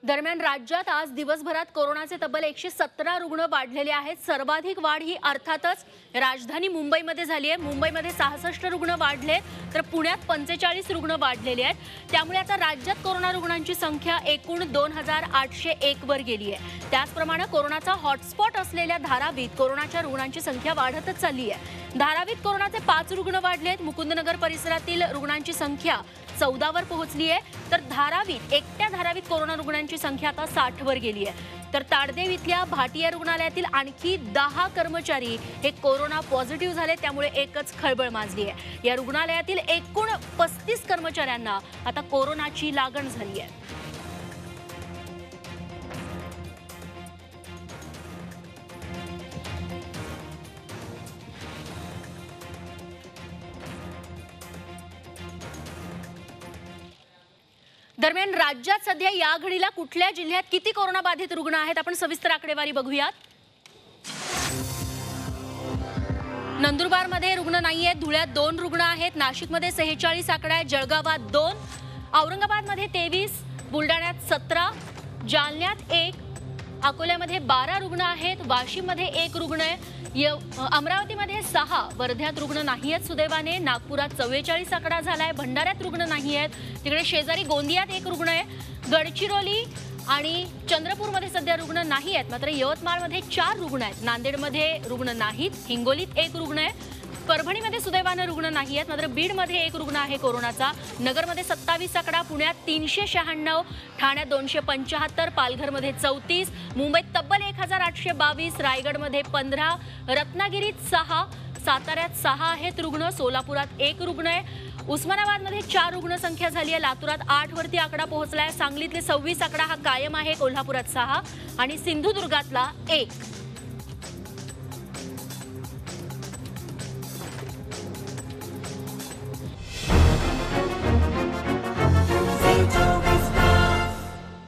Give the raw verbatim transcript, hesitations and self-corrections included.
दरम्यान राज्यात आज दिवसभरात कोरोनाचे तब्बल एकशे सतरा रुग्ण वाढलेले आहेत। सर्वाधिक वाढ ही अर्थातच राजधानी मुंबईमध्ये झाली आहे। मुंबईमध्ये सहासष्ट रुग्ण वाढले तर पुण्यात पंचेचाळीस रुग्ण वाढलेले आहेत। त्यामुळे आता राज्यात कोरोना रुग्णांची संख्या एकूण दोन हजार आठशे एक वर गेली आहे। त्याचप्रमाणे कोरोनाचा हॉटस्पॉट असलेल्या धारावीत कोरोनाच्या रुग्णांची संख्या वाढतच चालली आहे। धारावीत कोरोनाचे पाच रुग्ण वाढलेत। मुकुंदनगर परिसरातील रुग्णांची संख्या चौदा वर पोहोचली आहे। तर धारावीत एकट्या धारावीत कोरोना रुग्णांची संख्या आता साठ वर गेली आहे। तर ताडदेव इथल्या भाटिया रुग्णालयातील आणखी दहा कर्मचारी हे कोरोना पॉझिटिव्ह झाले। त्यामुळे एकच खळबळ माजली आहे। या रुग्णालयातील एकूण पस्तीस कर्मचाऱ्यांना आता कोरोनाची लागण झाली आहे। दरम्यान राज्यात सध्या या घडीला कुठल्या जिल्ह्यात किती कोरोना बाधित रुग्ण आहेत आपण सविस्तर आकडेवारी बघूयात। नंदुरबारमध्ये रुग्ण नाहीयेत। धुळ्यात दोन रुग्ण आहेत। नाशिकमध्ये सेहेचाळीस आकडा आहे। जळगावात दोन, औरंगाबादमध्ये तेवीस, बुलढाण्यात सतरा, जालन्यात एक, अकोल्यामध्ये बारा रुग्ण आहेत। वाशिममध्ये एक रुग्ण आहे। अमरावतीमध्ये सहा, वर्ध्यात रुग्ण नाही आहेत सुदैवाने। नागपुरात चव्वेचाळीस आकडा झालाय। भंडाऱ्यात रुग्ण नाही आहेत। तिकडे शेजारी गोंदियात एक रुग्ण आहे। गडचिरोली आणि चंद्रपूरमध्ये सध्या रुग्ण नाही आहेत। मात्र यवतमाळमध्ये चार रुग्ण आहेत। नांदेडमध्ये रुग्ण नाहीत। हिंगोलीत एक रुग्ण आहे। परभणीमध्ये सुदैवाने रुग्ण नाही आहेत। मात्र बीडमध्ये एक रुग्ण आहे कोरोनाचा। नगरमध्ये सत्तावीस आकडा, पुण्यात तीनशे शहाण्णव, ठाण्यात दोनशे पंच्याहत्तर, पालघरमध्ये चौतीस, मुंबईत तब्बल एक हजार आठशे बावीस, रायगडमध्ये पंधरा, रत्नागिरीत सहा, साताऱ्यात सहा आहेत रुग्ण, सोलापुरात एक रुग्ण आहे। उस्मानाबादमध्ये चार रुग्ण संख्या झाली आहे। लातूरात आठ वरती आकडा पोहोचलाय। सांगलीतले सव्वीस आकडा हा कायम आहे। कोल्हापुरात सहा आणि सिंधुदुर्गातला एक।